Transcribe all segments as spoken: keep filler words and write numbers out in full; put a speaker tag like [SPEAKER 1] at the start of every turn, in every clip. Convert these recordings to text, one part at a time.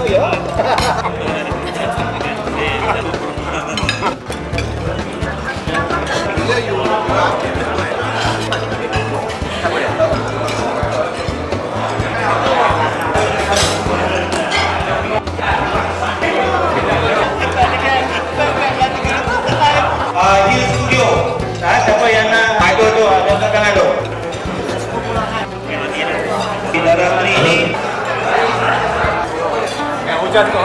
[SPEAKER 1] ya.
[SPEAKER 2] Ah, Hill Studio. Ah, siapa yang nak idol tu? Angkat tangan tu. Di dalam ini.
[SPEAKER 1] Yang hujan tu.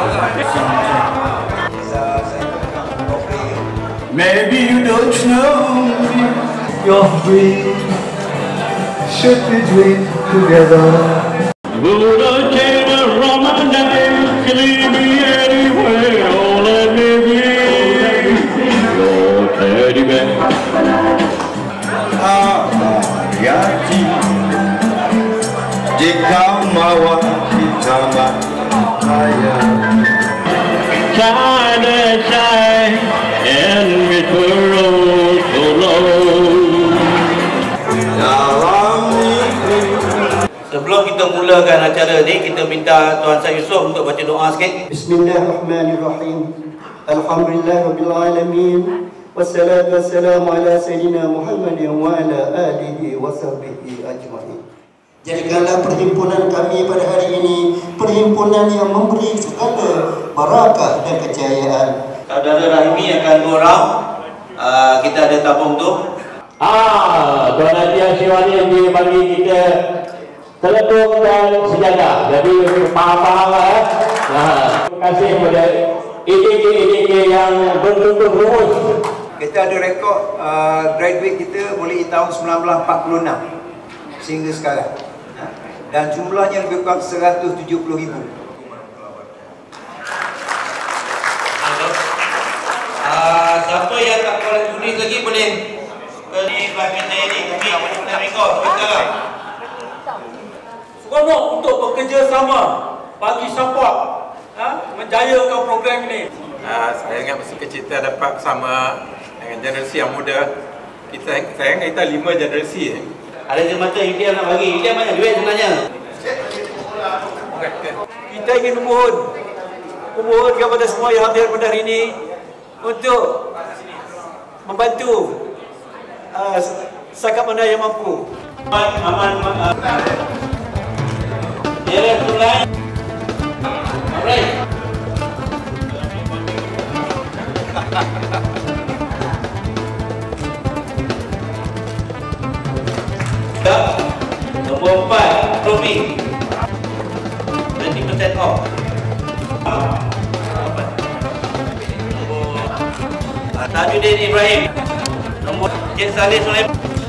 [SPEAKER 3] Maybe you don't know me. Your dream should be dreamed together. Would I take a romance? Leave me anywhere. Oh, let me be your teddy bear. Ah, mariachi. Jika mawa kita bahaya. China shine and we twirl so low.
[SPEAKER 2] Sebelum kita mulakan acara ni, kita minta Tuan Syed Yusof untuk baca doa sikit.
[SPEAKER 4] Bismillahirrahmanirrahim. Alhamdulillahirabbil alamin. Wassalatu wassalamu ala sayyidina Muhammadin wa ala alihi wa sahbihi ajma'in. Jadikanlah perhimpunan kami pada hari ini perhimpunan yang memberi segala barakah dan kejayaan.
[SPEAKER 2] Saudara Rahimi akan go round. Uh, kita ada tabung tu.
[SPEAKER 5] Ah, Tuan Haji Asyiwani yang dia bagi kita teletung dan sejadah. Jadi faham-faham lah eh. Nah, terima kasih kepada E D K-E D K yang betul-betul rumus.
[SPEAKER 6] Kita ada rekod uh, graduate kita mulai tahun sembilan belas empat puluh enam sehingga sekarang. Dan jumlahnya lebih kurang seratus tujuh puluh ribu.
[SPEAKER 2] Uh, siapa yang tak boleh tulis lagi boleh ni bagi saya ni kami kita rekod sekarang.
[SPEAKER 1] Seronok untuk bekerjasama bagi support ha, menjayakan program ini.
[SPEAKER 7] Uh, saya ingat masa kecil kita dapat bersama dengan generasi yang muda. Kita saya ingat kita lima generasi. Eh.
[SPEAKER 2] Ada semacam India nak bagi. India banyak duit sebenarnya.
[SPEAKER 1] Kita ingin memohon memohon kepada semua yang hadir pada hari ini untuk membantu uh, setakat mana yang mampu.
[SPEAKER 2] Aman, aman. Dia mulai. Alright. Nombor empat, Romi. dua puluh peratus off. Nombor Tajuddin Ibrahim. Nombor Cik Saleh Sulaiman.